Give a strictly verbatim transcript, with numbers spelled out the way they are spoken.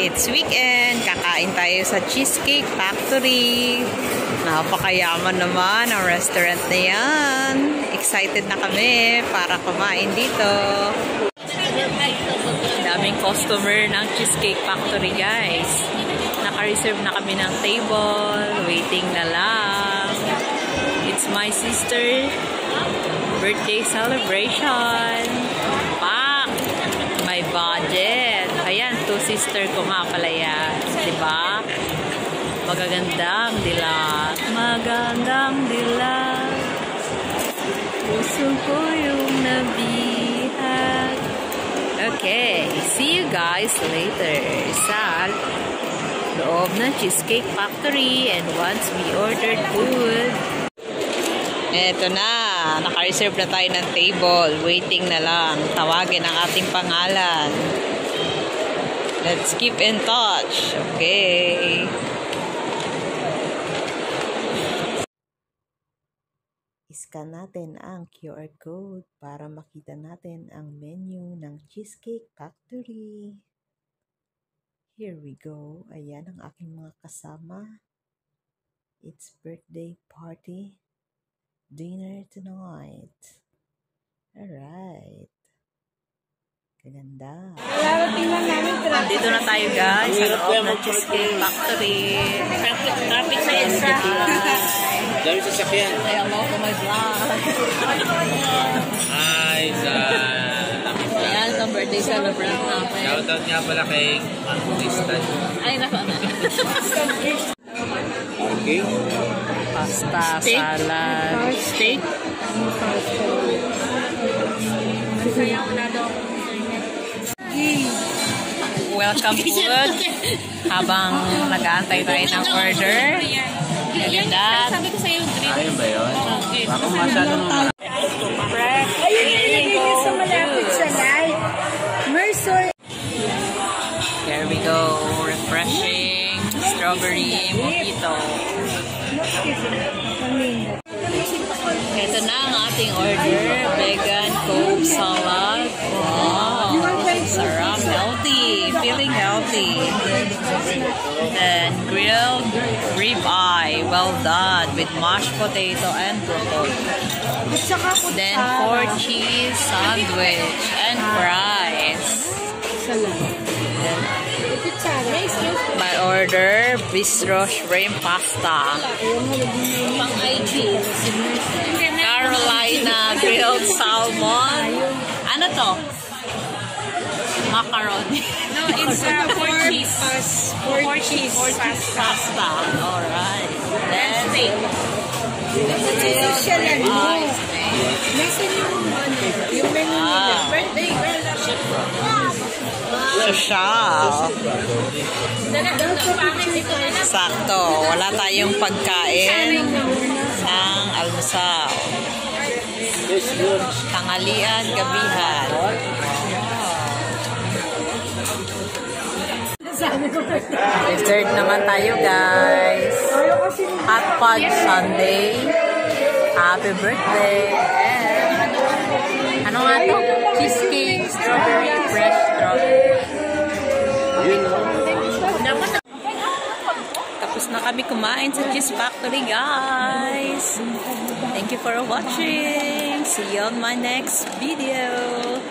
It's weekend. Kakain tayo sa Cheesecake Factory. Napakayaman naman ang restaurant na yan. Excited na kami para kumain dito. Daming customer ng Cheesecake Factory, guys. Naka-reserve na kami ng table. Waiting na lang. It's my sister birthday celebration. Pak! May budget. Ayan, two sister ko nga pala yan. Diba? Magagandang dilag. Magandang dilag. Puso ko yung nabihag. Okay. See you guys later sa loob ng Cheesecake Factory. And once we ordered food, eto na. Naka-reserve na tayo ng table. Waiting na lang. Tawagin ang ating pangalan. Let's keep in touch. Okay. Iscan natin ang Q R code para makita natin ang menu ng Cheesecake Factory. Here we go. Ayan ang aking mga kasama. It's birthday party. Dinner tonight. Alright. Kaganda. Dito na tayo, guys. Sa loob ng Cheesecake Factory. Traffic sa isa. Dami sasakyan. Ay, hello to my vlog. Hi, sa... Ayan, itong birthday celebrant namin. Shoutout nga pala kay Tristan. Ay, nako na. Okay. Pasta, steak, salad, steak. Welcome food. Habang nag-aantay tayo ng order. Ganda. Ayun ba yun? Baka masyado naman. Ayun yung nilagay niya sa malapit sa light. Mersoy. Here we go. Refreshing strawberry mojito. Ito na ang ating order. Vegan Coke salad. Wow. Sarap. Healthy. Feeling healthy. Then grilled ribeye. Well done. With mashed potato and broccoli. Then four cheese sandwich and fries. Then, my order, bistro shrimp pasta. Carolina grilled salmon. Ano to? Macaroni. No, it's a uh, four cheese. Four, four cheese. Four cheese pasta. Alright. Then steak. It's siya lang. Nasaan yung yung menu nila? Birthday girl. Social. Sakto. Wala tayong pagkain ng almusal. Tanghalian, gabihan. Dessert naman tayo, guys. Hot fudge sundae. Happy birthday. And ano nga to? Cheesecake, strawberry, fresh strawberry. Tapos na kami kumain sa Cheese Factory, guys. Thank you for watching. See you on my next video.